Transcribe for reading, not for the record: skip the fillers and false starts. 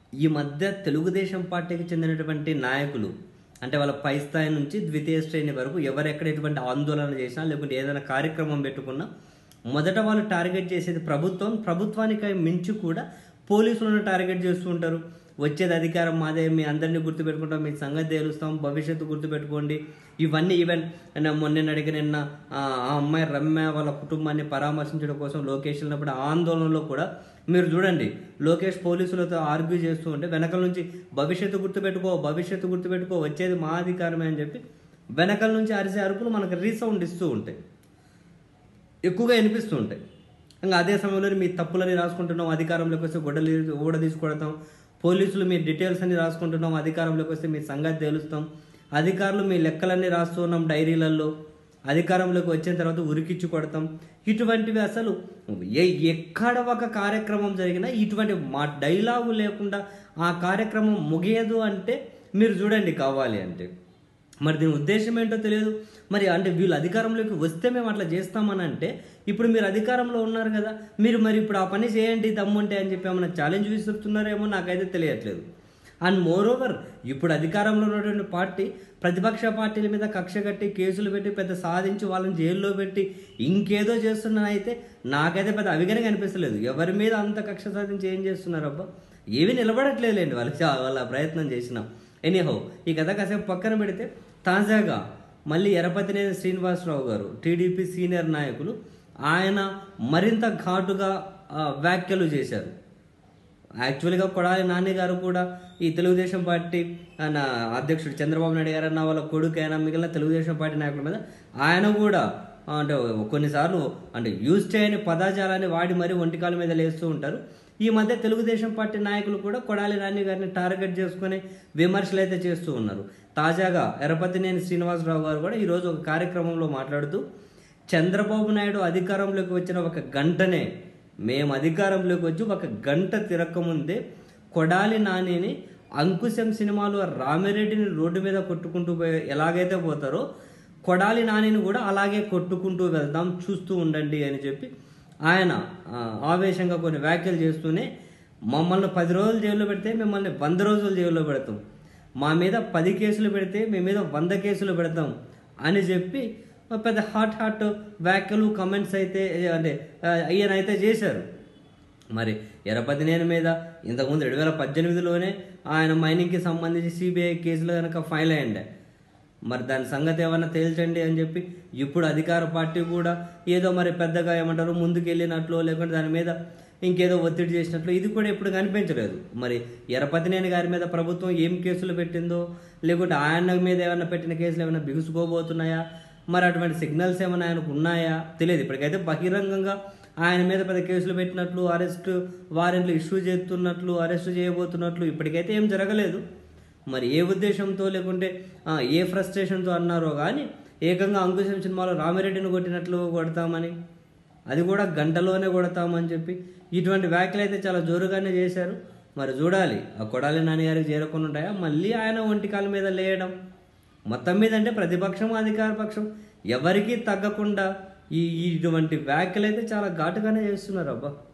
ఈ మధ్య తెలుగుదేశం పార్టీకి చెందినటువంటి నాయకులు అంటే వాళ్ళ పై స్థాయి నుంచి ద్వితీయ శ్రేణి వరకు ఎవరెక్కడ ఎటువంటి ఆందోళన చేసినా లేకుంటే ఏదైనా కార్యక్రమం పెట్టుకున్నా మొదట వాళ్ళు టార్గెట్ చేసేది ప్రభుత్వానికి మించి కూడా పోలీసులను టార్గెట్ చేస్తూ ఉంటారు. వచ్చేది అధికారం మాదే, మీ అందరినీ గుర్తుపెట్టుకుంటాం, మీ సంగతి తేలుస్తాం, భవిష్యత్తు గుర్తుపెట్టుకోండి. ఇవన్నీ ఈవెన్ మొన్న అడిగిన ఆ అమ్మాయి రమ్య వాళ్ళ కుటుంబాన్ని పరామర్శించడం కోసం లోకేష్ వెళ్ళినప్పుడు ఆందోళనలో కూడా మీరు చూడండి, లోకేష్ పోలీసులతో ఆర్గ్యూ చేస్తూ ఉంటే వెనకల నుంచి భవిష్యత్తు గుర్తుపెట్టుకో వచ్చేది మా అధికారమే అని చెప్పి వెనకల నుంచి అరిసే అరుపులు మనకు రీసౌండ్ ఇస్తూ ఉంటాయి, ఎక్కువగా వినిపిస్తూ ఉంటాయి. ఇంకా అదే సమయంలో మీ తప్పులని రాసుకుంటున్నాం, అధికారంలోకి వస్తే ఊడ తీసుకొడతాం, పోలీసులు మీ డీటెయిల్స్ అన్ని రాసుకుంటున్నాం, అధికారంలోకి వస్తే మీ సంగతి తేలుస్తాం, అధికారులు మీ లెక్కలన్నీ రాస్తూ ఉన్నాం డైరీలలో, అధికారంలోకి వచ్చిన తర్వాత ఉరికిచ్చి కొడతాం. ఇటువంటివి అసలు ఎక్కడ ఒక కార్యక్రమం జరిగినా ఇటువంటి మా డైలాగు లేకుండా ఆ కార్యక్రమం ముగియదు అంటే మీరు చూడండి కావాలి అంటే. మరి దీని ఉద్దేశం ఏంటో తెలియదు. మరి అంటే వీళ్ళు అధికారంలోకి వస్తే మేము అట్లా చేస్తామని అంటే ఇప్పుడు మీరు అధికారంలో ఉన్నారు కదా, మీరు మరి ఇప్పుడు ఆ పని చేయండి దమ్ముంటే అని చెప్పి ఏమన్నా ఛాలెంజ్ విసురుతున్నారేమో నాకైతే తెలియట్లేదు. అండ్ మోరోవర్ ఇప్పుడు అధికారంలో ఉన్నటువంటి పార్టీ ప్రతిపక్ష పార్టీల మీద కక్ష కట్టి కేసులు పెట్టి పెద్ద సాధించి వాళ్ళని జైల్లో పెట్టి ఇంకేదో చేస్తున్నానైతే నాకైతే పెద్ద అవిగనగా అనిపిస్తలేదు. ఎవరి మీద అంత కక్ష సాధించి ఏం చేస్తున్నారు అబ్బా, ఏవి నిలబడట్లేదులేండి వాళ్ళ ప్రయత్నం చేసినా. ఎనీహౌ ఈ కథ కాసేపు పక్కన పెడితే తాజాగా మళ్ళీ ఎరపతినేని శ్రీనివాసరావు గారు టీడీపీ సీనియర్ నాయకులు ఆయన మరింత ఘాటుగా వ్యాఖ్యలు చేశారు. యాక్చువల్గా కొడాలి నాని గారు కూడా ఈ తెలుగుదేశం పార్టీ అధ్యక్షుడు చంద్రబాబు నాయుడు గారు అన్న వాళ్ళ కొడుకైనా మిగిలిన తెలుగుదేశం పార్టీ నాయకుల మీద ఆయన కూడా అంటే కొన్నిసార్లు అంటే యూజ్ చేయని పదాజాలాన్ని వాడి మరీ ఒంటికాల మీద లేస్తూ ఉంటారు. ఈ మధ్య తెలుగుదేశం పార్టీ నాయకులు కూడా కొడాలి నాని గారిని టార్గెట్ చేసుకుని విమర్శలు అయితే చేస్తూ ఉన్నారు. తాజాగా ఎరపతినేని శ్రీనివాసరావు గారు కూడా ఈరోజు ఒక కార్యక్రమంలో మాట్లాడుతూ చంద్రబాబు నాయుడు అధికారంలోకి వచ్చిన ఒక గంటనే మేము అధికారంలోకి వచ్చి ఒక గంట తిరక్కముందే కొడాలి నానిని అంకుశం సినిమాలో రామిరెడ్డిని రోడ్డు మీద కొట్టుకుంటూ ఎలాగైతే పోతారో కొడాలి నానిని కూడా అలాగే కొట్టుకుంటూ వెళ్దాం, చూస్తూ ఉండండి అని చెప్పి ఆయన ఆవేశంగా కొన్ని వ్యాఖ్యలు చేస్తూనే మమ్మల్ని 10 రోజులు జైల్లో పెడితే మిమ్మల్ని 100 రోజులు జైల్లో పెడతాం, మా మీద 10 కేసులు పెడితే మీ మీద 100 కేసులు పెడతాం అని చెప్పి పెద్ద హాట్ వ్యాఖ్యలు కమెంట్స్ అయితే అంటే ఈయనైతే చేశారు. మరి ఎరపతినేని మీద ఇంతకుముందు 2018లోనే ఆయన మైనింగ్కి సంబంధించి సిబిఐ కేసులు కనుక ఫైల్ అయ్యండి. మరి దాని సంగతి ఏమన్నా తేల్చండి అని చెప్పి ఇప్పుడు అధికార పార్టీ కూడా ఏదో మరి పెద్దగా ఏమంటారు ముందుకెళ్ళినట్లు లేకుంటే దాని మీద ఇంకేదో ఒత్తిడి చేసినట్లు ఇది కూడా ఎప్పుడు కనిపించలేదు. మరి ఎరపతినేని గారి మీద ప్రభుత్వం ఏం కేసులు పెట్టిందో లేకుంటే ఆయన మీద ఏమైనా పెట్టిన కేసులు ఏమైనా బిగుసుకోబోతున్నాయా, మరి అటువంటి సిగ్నల్స్ ఏమైనా ఆయనకు ఉన్నాయా తెలియదు. ఇప్పటికైతే బహిరంగంగా ఆయన మీద పెద్ద కేసులు పెట్టినట్లు, అరెస్ట్ వారెంట్లు ఇష్యూ చేస్తున్నట్లు, అరెస్ట్ చేయబోతున్నట్లు ఇప్పటికైతే ఏం జరగలేదు. మరి ఏ ఉద్దేశంతో లేకుంటే ఏ ఫ్రస్ట్రేషన్తో అన్నారో కానీ ఏకంగా అంకుశం సినిమాలో రామిరెడ్డిని కొట్టినట్లు కొడతామని, అది కూడా గంటలోనే కొడతామని చెప్పి ఇటువంటి వ్యాఖ్యలు అయితే చాలా జోరుగానే చేశారు. మరి చూడాలి ఆ కొడాలి నాని గారికి చేరకుండా ఉంటాయా మళ్ళీ ఆయన ఒంటికాల మీద లేయడం. మొత్తం మీద అంటే ప్రతిపక్షం అధికార పక్షం ఎవరికీ తగ్గకుండా ఇటువంటి వ్యాఖ్యలు అయితే చాలా ఘాటుగానే చేస్తున్నారు అబ్బా.